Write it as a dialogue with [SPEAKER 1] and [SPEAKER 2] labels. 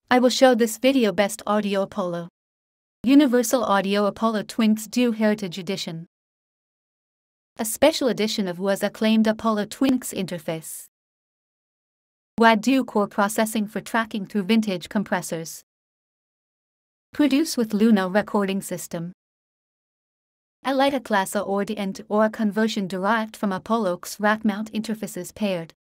[SPEAKER 1] I will show this video Best Audio Apollo. Universal Audio Apollo Twinks Duo Heritage Edition. A special edition of was acclaimed Apollo Twinks interface. WAD dual core processing for tracking through vintage compressors. Produce with Luna recording system. A Lita class or the end or conversion derived from Apollo's rack mount interfaces paired.